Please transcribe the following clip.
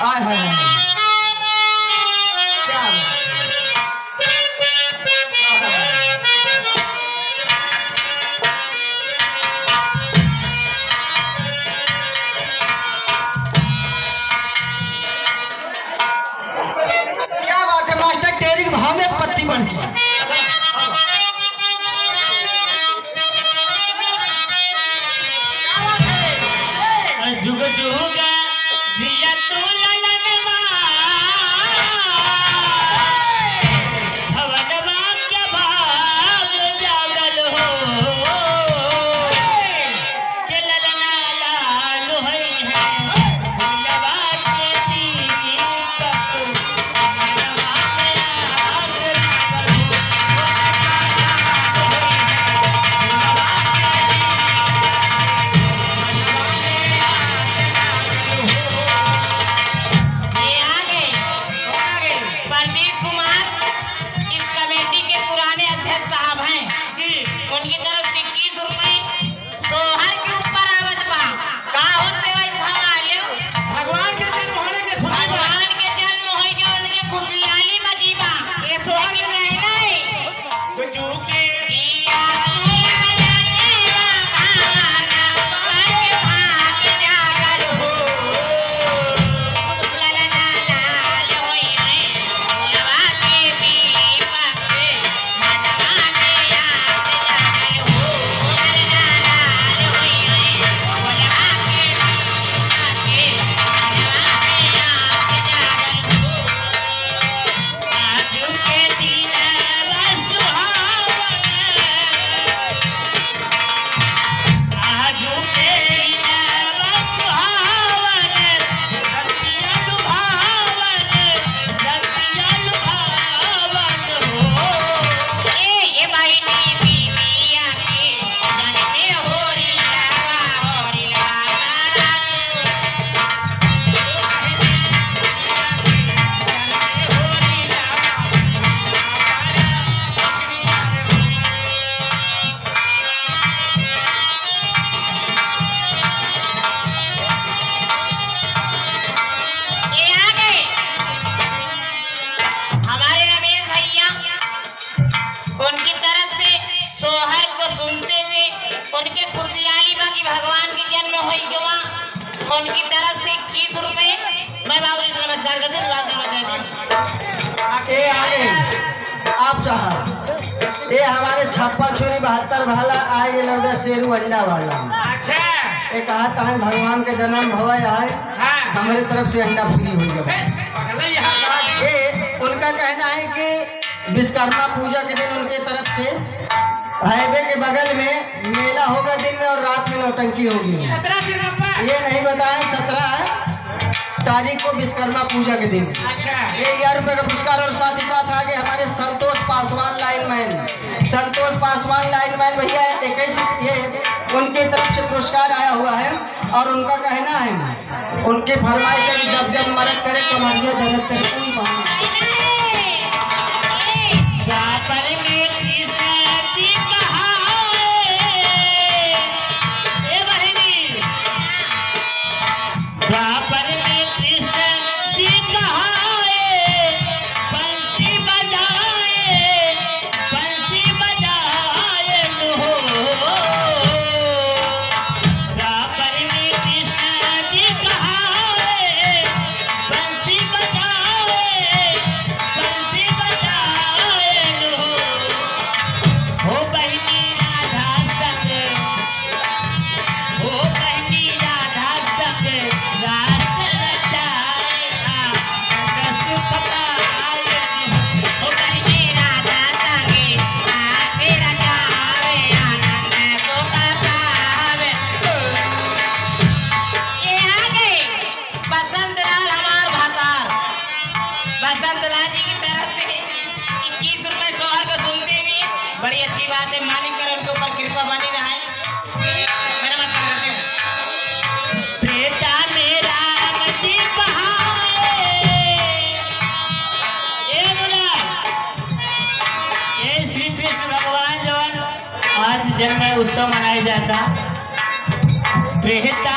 आय हाय क्या बात है मास्टर, टेरी के भाव में एक पत्ती बढ़ गई। जुग जुग जिया तू ललनवा भवनवा के भाग जागल हो के ललना लाल होई है भवनवा के दीपक भवनवा के आग लागल उनकी तरफ से सोहर को सुनते हुए उनके खुशहाली में कि भगवान के जन्म हुई गवा उनकी तरफ से 21 रुपए मैं बाबू जी नमस्कार करते हैं। आगे आप साहब ये हमारे छप्पा छुरी 72 भाला आए लौटा शेरू अंडा वाला। ये कहा कहा भगवान के जन्म भवा है हमारे तरफ से अंडा पूरी हुई गवा। ये उनका कहना है कि विश्वकर्मा पूजा के दिन उनके तरफ से हाईवे के बगल में मेला होगा दिन में और रात में नौटंकी होगी। ये नहीं बताएं 17 तारीख को विश्वकर्मा पूजा के दिन। ये 1000 रुपये का पुरस्कार और साथ ही साथ आगे हमारे संतोष पासवान लाइनमैन भैया 21 ये उनके तरफ से पुरस्कार आया हुआ है। और उनका कहना है उनके फरमाइश है कि जब जब मदद करे तो मजबूत दर्द करे कोई बात बड़ी अच्छी बात है। मालिक करे उनके ऊपर कृपा बनी रहे। मेरा मत करते हैं बेटा मेरा मजी बहाए ए बोला ये श्री कृष्ण भगवान जो आज जन्म उत्सव मनाया जाता बेटा